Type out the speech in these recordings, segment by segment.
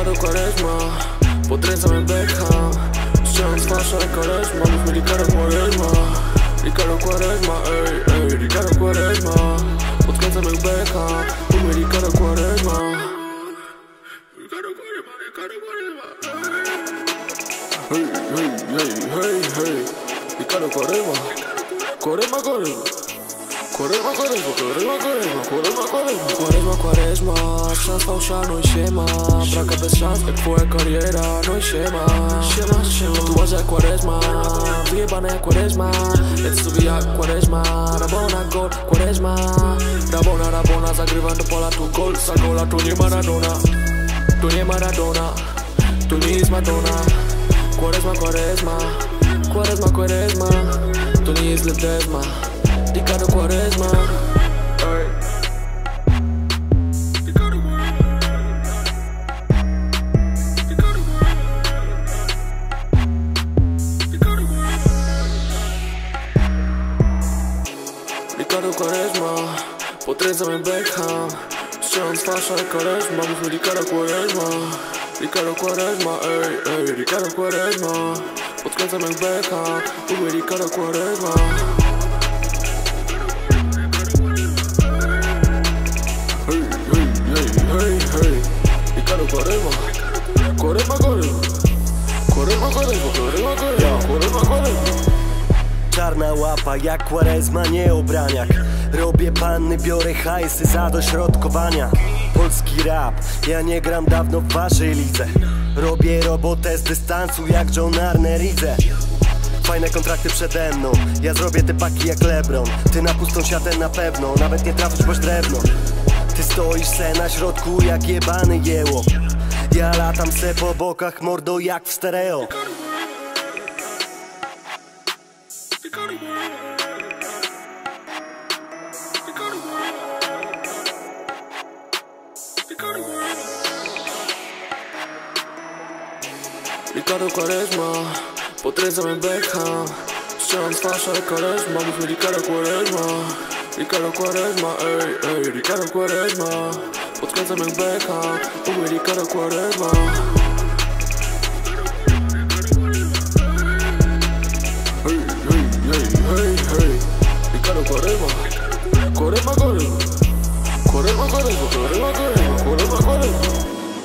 Ricardo Quaresma, podkręcam jak Beckham. Ściągam z fasza jak Quaresma, mów mi Ricardo Quaresma. Ricardo Quaresma, ej, ej, Ricardo Quaresma. Podkręcam jak Beckham, mów mi Ricardo Quaresma. Ricardo Quaresma, Ricardo Quaresma. Hej, hej, hej, hej, hej. Ricardo Quaresma, Quaresma, Quaresma. Quaresma, Quaresma, Quaresma, Quaresma, Quaresma, Quaresma, Quaresma, szans fałsza, no i siema. Braka bez szans, jak twoja kariera, no i siema. Siema, siema, tatuaże jak Quaresma, wyjebane jak Quaresma. Lecę sobie jak Quaresma, Rabona, gol, Quaresma. Rabona, Rabona, zagrywam do pola, tu gol, za gola. Tu nie Maradona, tu nie Maradona, tu nie jest Madonna. Quaresma, Quaresma, Quaresma, Quaresma, to nie jest Ledesma. Ricardo Quaresma, ey. Ricardo Quaresma, podkręcam jak Beckham. Ściągam z fasza jak Quaresma, mów mi Ricardo Quaresma. Ricardo Quaresma, ej, ej, Ricardo Quaresma. Podkręcam jak Beckham, mów mi Ricardo Quaresma. Hej, hej, Ricardo Quaresma, Quaresma, Quaresma, Quaresma, Quaresma, Quaresma, Quaresma, Quaresma. Czarna łapa jak Quaresma, nie obraniak. Robię panny, biorę hajsy za dośrodkowania. Polski rap, ja nie gram dawno w waszej lidze. Robię robotę z dystansu jak John Arneridze. Fajne kontrakty przede mną, ja zrobię te paki jak LeBron. Ty na pustą siatę na pewno, nawet nie trafisz boś drewno. Ty stoisz se na środku jak jebany jełop. Ja latam se po bokach, mordo, jak w stereo. Ricardo Quaresma, podkręcam jak Beckham. Ściągam z fasza jak Quaresma, mów mi Ricardo Quaresma. Ricardo Quaresma, ej, ej, Ricardo Quaresma. Podkręcam jak Beckham, mów mi Ricardo Quaresma. Hej, hej, hej, hej, hej, Ricardo Quaresma, Quaresma, Quaresma, Quaresma, Quaresma, Quaresma, Quaresma, Quaresma, Quaresma.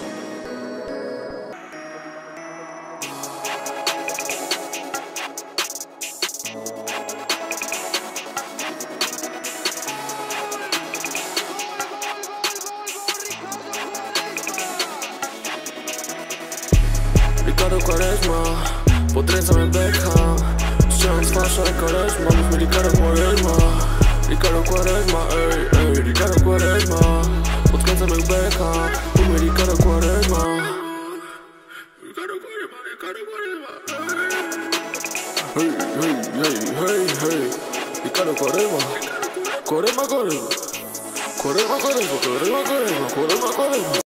Ricardo Quaresma, podkręcam jak Beckham. Ściągam z fasza jak Quaresma, mów mi Ricardo Quaresma. Ricardo Quaresma, ej, ej, Ricardo Quaresma. Podkręcam jak Beckham, mów mi Ricardo Quaresma. Ricardo Quaresma, Ricardo Quaresma. Hej, hej, hej, hej, hej, Ricardo Quaresma, Quaresma, Quaresma, Quaresma, Quaresma, Quaresma, Quaresma, Quaresma, Quaresma.